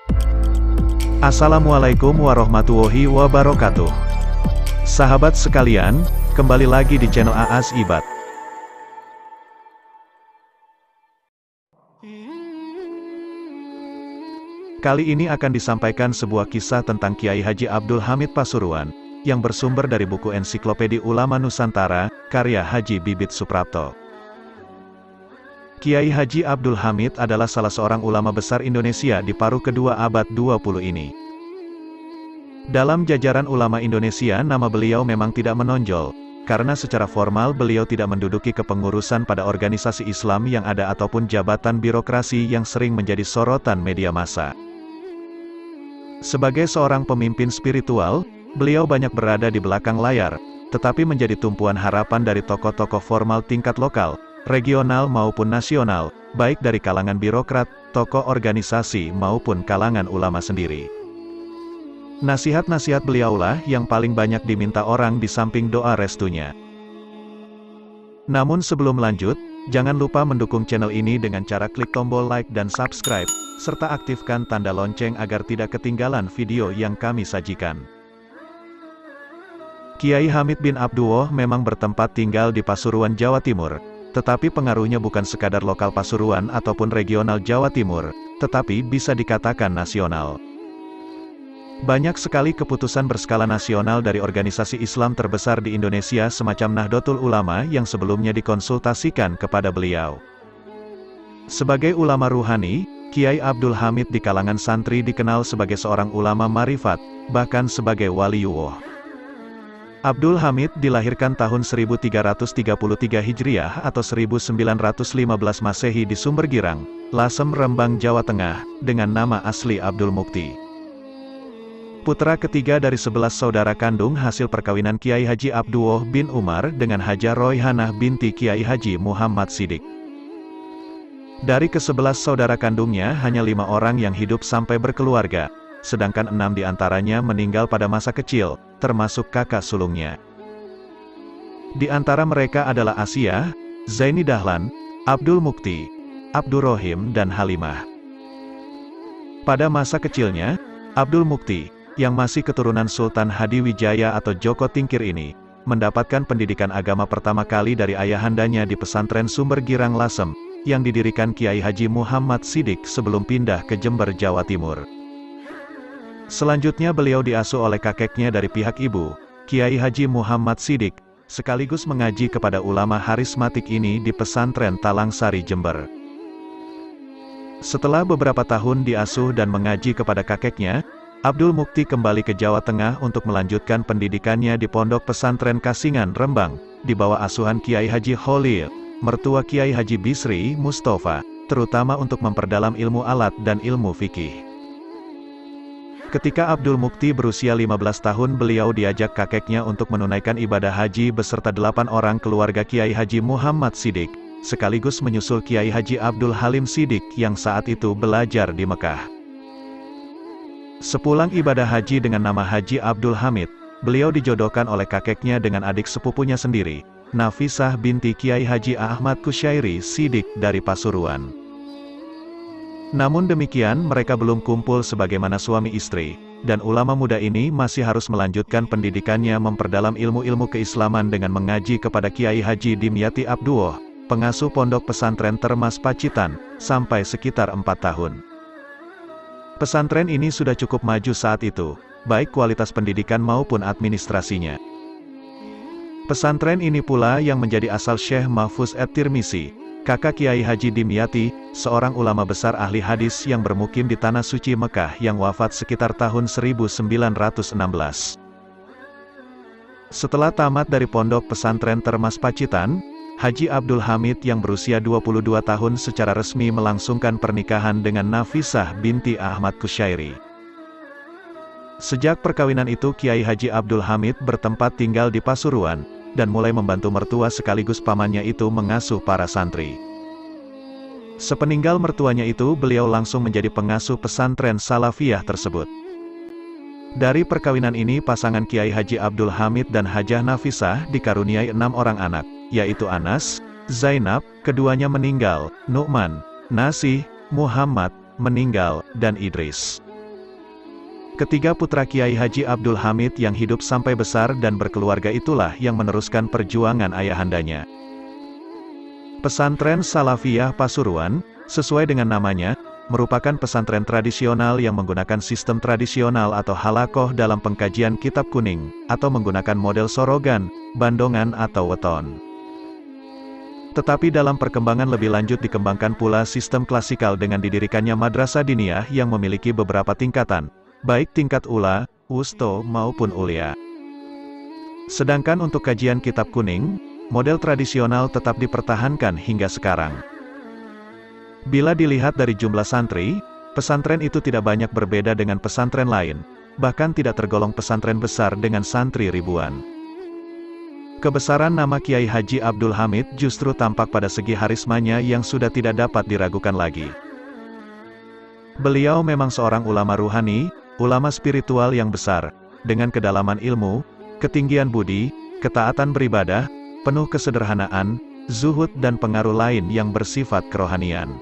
Assalamualaikum warahmatullahi wabarakatuh. Sahabat sekalian, kembali lagi di channel Aas Ibad. Kali ini akan disampaikan sebuah kisah tentang Kiai Haji Abdul Hamid Pasuruan, yang bersumber dari buku Ensiklopedi Ulama Nusantara, karya Haji Bibit Suprapto. Kiai Haji Abdul Hamid adalah salah seorang ulama besar Indonesia di paruh kedua abad 20 ini. Dalam jajaran ulama Indonesia nama beliau memang tidak menonjol, karena secara formal beliau tidak menduduki kepengurusan pada organisasi Islam yang ada ataupun jabatan birokrasi yang sering menjadi sorotan media massa. Sebagai seorang pemimpin spiritual, beliau banyak berada di belakang layar, tetapi menjadi tumpuan harapan dari tokoh-tokoh formal tingkat lokal, regional maupun nasional, baik dari kalangan birokrat, tokoh organisasi maupun kalangan ulama sendiri. Nasihat-nasihat beliaulah yang paling banyak diminta orang di samping doa restunya. Namun sebelum lanjut, jangan lupa mendukung channel ini dengan cara klik tombol like dan subscribe, serta aktifkan tanda lonceng agar tidak ketinggalan video yang kami sajikan. Kiai Hamid bin Abduwoh memang bertempat tinggal di Pasuruan, Jawa Timur, tetapi pengaruhnya bukan sekadar lokal Pasuruan ataupun regional Jawa Timur, tetapi bisa dikatakan nasional. Banyak sekali keputusan berskala nasional dari organisasi Islam terbesar di Indonesia semacam Nahdlatul Ulama yang sebelumnya dikonsultasikan kepada beliau. Sebagai ulama ruhani, Kiai Abdul Hamid di kalangan santri dikenal sebagai seorang ulama marifat, bahkan sebagai waliullah. Abdul Hamid dilahirkan tahun 1333 Hijriah atau 1915 Masehi di Sumbergirang, Lasem, Rembang, Jawa Tengah, dengan nama asli Abdul Mukti. Putra ketiga dari 11 saudara kandung hasil perkawinan Kiai Haji Abduwoh bin Umar dengan Haja Royhanah binti Kiai Haji Muhammad Sidik. Dari ke-11 saudara kandungnya hanya 5 orang yang hidup sampai berkeluarga, sedangkan 6 diantaranya meninggal pada masa kecil, termasuk kakak sulungnya. Di antara mereka adalah Asia, Zaini Dahlan, Abdul Mukti, Abdur Rohim dan Halimah. Pada masa kecilnya, Abdul Mukti, yang masih keturunan Sultan Hadiwijaya atau Joko Tingkir ini, mendapatkan pendidikan agama pertama kali dari ayahandanya di pesantren Sumbergirang Lasem, yang didirikan Kiai Haji Muhammad Sidik sebelum pindah ke Jember, Jawa Timur. Selanjutnya beliau diasuh oleh kakeknya dari pihak ibu, Kiai Haji Muhammad Sidik, sekaligus mengaji kepada ulama harismatik ini di pesantren Talangsari, Jember. Setelah beberapa tahun diasuh dan mengaji kepada kakeknya, Abdul Mukti kembali ke Jawa Tengah untuk melanjutkan pendidikannya di Pondok Pesantren Kasingan, Rembang, di bawah asuhan Kiai Haji Kholil, mertua Kiai Haji Bisri Mustafa, terutama untuk memperdalam ilmu alat dan ilmu fikih. Ketika Abdul Mukti berusia 15 tahun beliau diajak kakeknya untuk menunaikan ibadah haji beserta 8 orang keluarga Kiai Haji Muhammad Sidik, sekaligus menyusul Kiai Haji Abdul Halim Sidik yang saat itu belajar di Mekah. Sepulang ibadah haji dengan nama Haji Abdul Hamid, beliau dijodohkan oleh kakeknya dengan adik sepupunya sendiri, Nafisah binti Kiai Haji Ahmad Kusyairi Sidik dari Pasuruan. Namun demikian mereka belum kumpul sebagaimana suami istri, dan ulama muda ini masih harus melanjutkan pendidikannya memperdalam ilmu-ilmu keislaman dengan mengaji kepada Kiai Haji Dimyati Abduwoh, pengasuh pondok pesantren Termas Pacitan, sampai sekitar 4 tahun. Pesantren ini sudah cukup maju saat itu, baik kualitas pendidikan maupun administrasinya. Pesantren ini pula yang menjadi asal Syekh Mahfuz at-Tirmisi, kakak Kiai Haji Dimyati, seorang ulama besar ahli hadis yang bermukim di Tanah Suci Mekah yang wafat sekitar tahun 1916. Setelah tamat dari pondok pesantren Termas Pacitan, Haji Abdul Hamid yang berusia 22 tahun secara resmi melangsungkan pernikahan dengan Nafisah binti Ahmad Kusyairi. Sejak perkawinan itu Kiai Haji Abdul Hamid bertempat tinggal di Pasuruan, dan mulai membantu mertua sekaligus pamannya itu mengasuh para santri. Sepeninggal mertuanya itu beliau langsung menjadi pengasuh pesantren Salafiyah tersebut. Dari perkawinan ini pasangan Kiai Haji Abdul Hamid dan Hajah Nafisah dikaruniai 6 orang anak, yaitu Anas, Zainab, keduanya meninggal, Nu'man, Nasih, Muhammad, meninggal, dan Idris. Ketiga putra Kiai Haji Abdul Hamid yang hidup sampai besar dan berkeluarga itulah yang meneruskan perjuangan ayahandanya. Pesantren Salafiyah Pasuruan, sesuai dengan namanya, merupakan pesantren tradisional yang menggunakan sistem tradisional atau halakoh dalam pengkajian kitab kuning, atau menggunakan model sorogan, bandongan atau weton. Tetapi dalam perkembangan lebih lanjut dikembangkan pula sistem klasikal dengan didirikannya madrasah diniyah yang memiliki beberapa tingkatan, baik tingkat ula, wusto maupun ulia. Sedangkan untuk kajian kitab kuning, model tradisional tetap dipertahankan hingga sekarang. Bila dilihat dari jumlah santri, pesantren itu tidak banyak berbeda dengan pesantren lain, bahkan tidak tergolong pesantren besar dengan santri ribuan. Kebesaran nama Kiai Haji Abdul Hamid justru tampak pada segi harismanya yang sudah tidak dapat diragukan lagi. Beliau memang seorang ulama ruhani, ulama spiritual yang besar, dengan kedalaman ilmu, ketinggian budi, ketaatan beribadah, penuh kesederhanaan, zuhud dan pengaruh lain yang bersifat kerohanian.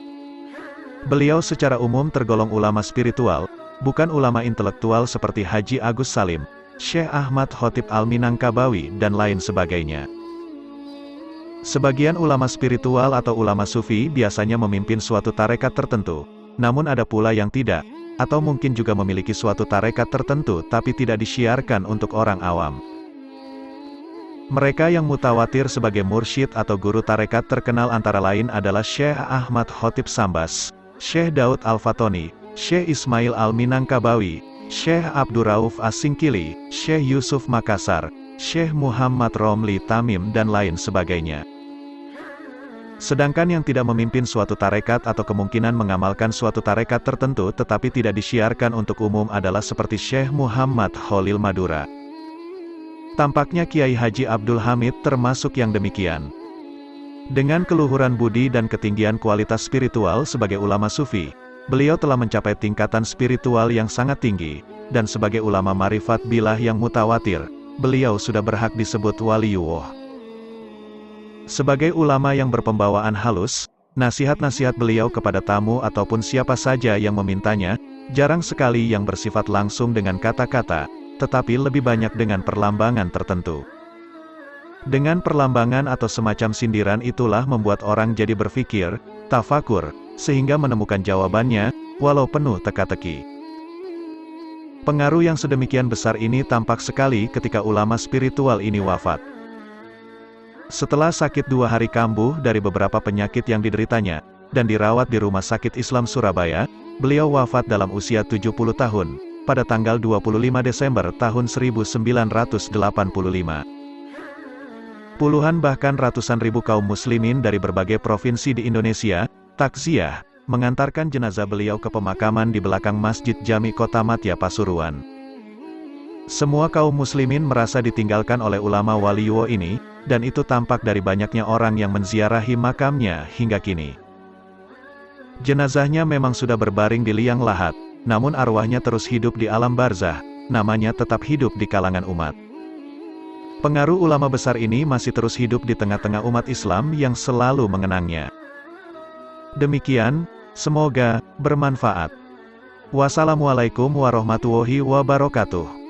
Beliau secara umum tergolong ulama spiritual, bukan ulama intelektual seperti Haji Agus Salim, Syekh Ahmad Khotib Al-Minangkabawi dan lain sebagainya. Sebagian ulama spiritual atau ulama sufi biasanya memimpin suatu tarekat tertentu, namun ada pula yang tidak, atau mungkin juga memiliki suatu tarekat tertentu tapi tidak disiarkan untuk orang awam. Mereka yang mutawatir sebagai mursyid atau guru tarekat terkenal antara lain adalah Syekh Ahmad Khotib Sambas, Syekh Daud Al-Fatoni, Syekh Ismail Al-Minangkabawi, Syekh Abdurrauf As-Singkili, Syekh Yusuf Makassar, Syekh Muhammad Romli Tamim dan lain sebagainya. Sedangkan yang tidak memimpin suatu tarekat atau kemungkinan mengamalkan suatu tarekat tertentu tetapi tidak disiarkan untuk umum adalah seperti Syekh Muhammad Khalil Madura. Tampaknya Kiai Haji Abdul Hamid termasuk yang demikian. Dengan keluhuran budi dan ketinggian kualitas spiritual sebagai ulama sufi, beliau telah mencapai tingkatan spiritual yang sangat tinggi, dan sebagai ulama marifat bilah yang mutawatir, beliau sudah berhak disebut waliyullah. Sebagai ulama yang berpembawaan halus, nasihat-nasihat beliau kepada tamu ataupun siapa saja yang memintanya, jarang sekali yang bersifat langsung dengan kata-kata, tetapi lebih banyak dengan perlambangan tertentu. Dengan perlambangan atau semacam sindiran itulah membuat orang jadi berpikir, tafakur, sehingga menemukan jawabannya, walau penuh teka-teki. Pengaruh yang sedemikian besar ini tampak sekali ketika ulama spiritual ini wafat. Setelah sakit 2 hari kambuh dari beberapa penyakit yang dideritanya, dan dirawat di Rumah Sakit Islam Surabaya, beliau wafat dalam usia 70 tahun, pada tanggal 25 Desember tahun 1985. Puluhan bahkan ratusan ribu kaum muslimin dari berbagai provinsi di Indonesia, takziah, mengantarkan jenazah beliau ke pemakaman di belakang Masjid Jami Kota Matya Pasuruan. Semua kaum muslimin merasa ditinggalkan oleh ulama waliyullah ini, dan itu tampak dari banyaknya orang yang menziarahi makamnya hingga kini. Jenazahnya memang sudah berbaring di liang lahat, namun arwahnya terus hidup di alam barzah, namanya tetap hidup di kalangan umat. Pengaruh ulama besar ini masih terus hidup di tengah-tengah umat Islam yang selalu mengenangnya. Demikian, semoga bermanfaat. Wassalamualaikum warahmatullahi wabarakatuh.